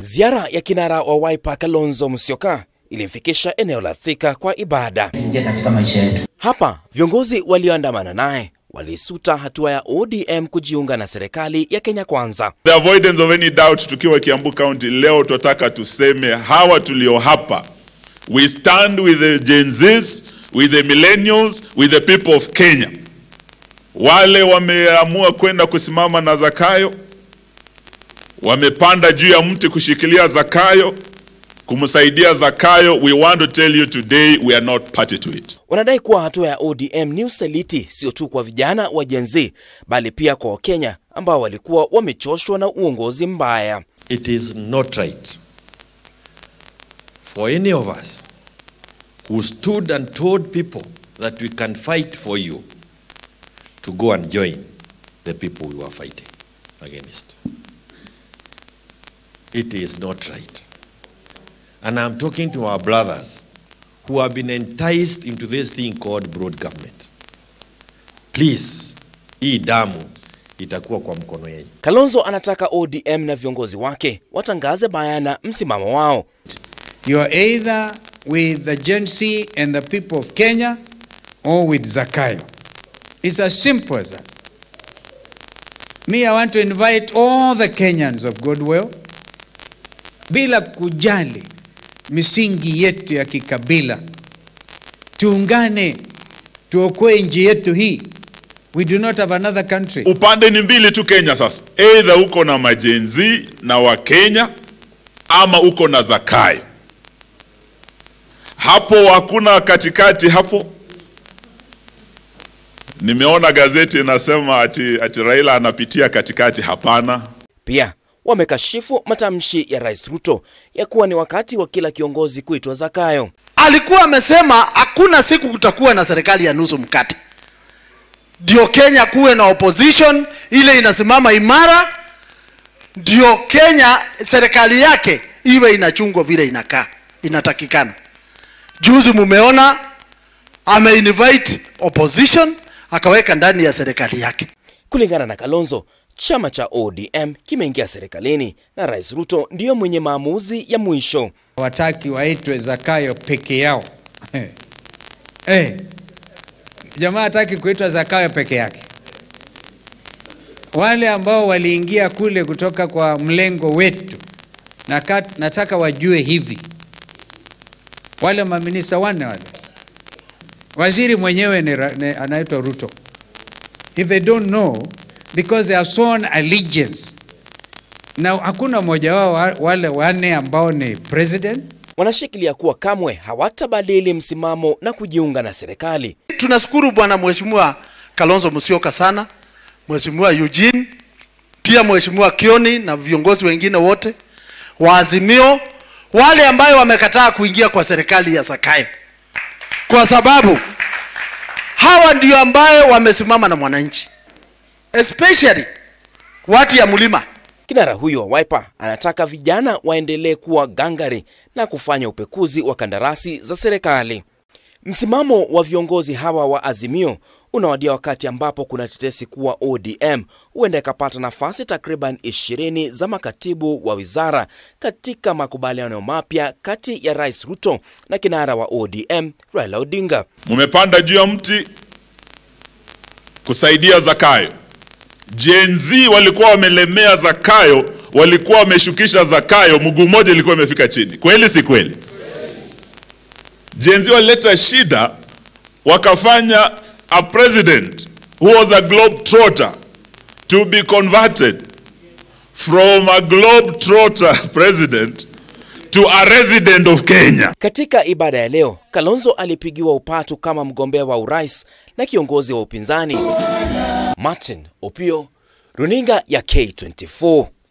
Ziara ya kinara wa Wiper Kalonzo Musyoka ilimfikisha eneo la Thika kwa ibada. Hapa viongozi walioandamana naye walisuta hatua ya ODM kujiunga na serikali ya Kenya Kwanza. The avoidance of any doubt, tukiwa Kiambu County leo tunataka tuseme hawa tulio hapa, we stand with the Gen Zs, with the millennials, with the people of Kenya. Wale wameamua kwenda kusimama na Zakayo, wamepanda juu ya mti kushikilia Zakayo, kumsaidia Zakayo, we want to tell you today we are not party to it. Wanadai kuwa hatua ya ODM ni usaliti sio tu kwa vijana wa Gen Z bali pia kwa Wakenya ambao walikuwa wamechoshwa na uongozi mbaya. It is not right for any of us who stood and told people that we can fight for you to go and join the people we were fighting against. It is not right. And I'm talking to our brothers who have been enticed into this thing called broad government. Please, hii damu itakuwa kwa mkono yenu. Kalonzo anataka ODM na viongozi wake watangaze bayana msimamo wao. You are either with the Gen Z and the people of Kenya or with Zakayo. It's as simple as that. Me, I want to invite all the Kenyans of goodwill, bila kujali misingi yetu ya kikabila. Tuungane, tuokoe nchi yetu hii. We do not have another country. Upande ni mbili tu Kenya sasa. Either uko na majenzi na wa Kenya ama uko na Zakayo. Hapo hakuna katikati hapo. Nimeona gazeti inasema ati Raila anapitia katikati. Hapana. Pia wamekashifu matamshi ya Rais Ruto ya kuwa ni wakati wa kila kiongozi kuitwa Zakayo. Alikuwa amesema hakuna siku kutakuwa na serikali ya nusu mkate. Ndio Kenya kuwe na opposition ile inasimama imara, ndio Kenya serikali yake iwe inachungwa vile inakaa, inatakikana. Juzi mumeona ame-invite opposition akaweka ndani ya serikali yake. Kulingana na Kalonzo, chama cha ODM kimeingia serikalini na Rais Ruto ndiyo mwenye maamuzi ya mwisho. Wataki waitwe Zakayo peke yao. Jamaa hataki kuitwa Zakayo peke yake. Wale ambao waliingia kule kutoka kwa mlengo wetu, nataka wajue hivi. Wale maminista wale. Waziri mwenyewe anaitwa Ruto. If they don't know, because they have sworn allegiance. Na hakuna mmoja wao wale wanne ambao ni president. Wanashikilia kuwa kamwe hawatabadili msimamo na kujiunga na serikali. Tunashukuru bwana Mheshimiwa Kalonzo Musyoka sana, Mheshimiwa Eugene, pia Mheshimiwa Kioni na viongozi wengine wote wa Azimio, wale ambao wamekataa kuingia kwa serikali ya Zakayo. Kwa sababu hawa ndio ambao wamesimama na mwananchi, especially watu ya mlima. Kinara huyo wa Wiper anataka vijana waendelee kuwa gangari na kufanya upekuzi wa kandarasi za serikali. Msimamo wa viongozi hawa wa Azimio unawadia wakati ambapo kuna tetesi kuwa ODM huenda ikapata nafasi takriban 20 za makatibu wa wizara katika makubaliano mapya kati ya Rais Ruto na kinara wa ODM Raila Odinga. Mumepanda juu ya mti kusaidia Zakayo. Gen Z walikuwa wamelemea Zakayo, walikuwa wameshukisha Zakayo, mguu mmoja ilikuwa imefika chini. Kweli si kweli? Gen Z walileta shida, wakafanya a president who was a globetrotter to be converted from a globetrotter president to a resident of Kenya. Katika ibada ya leo, Kalonzo alipigiwa upatu kama mgombea wa urais na kiongozi wa upinzani. Martin Opio, runinga ya K24.